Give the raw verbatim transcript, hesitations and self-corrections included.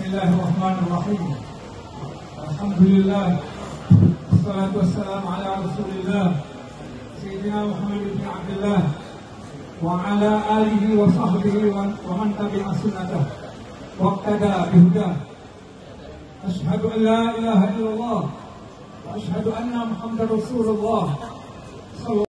Bismillahirrahmanirrahim. Alhamdulillah. Wassalatu wassalamu ala Rasulillah Sayyidina Muhammad bin Abdullah wa ala alihi wa sahbihi wa man tabi'a sunnatah wa iqtada bihudah. Asyhadu an la ilaha illallah wa asyhadu anna Muhammadar Rasulullah.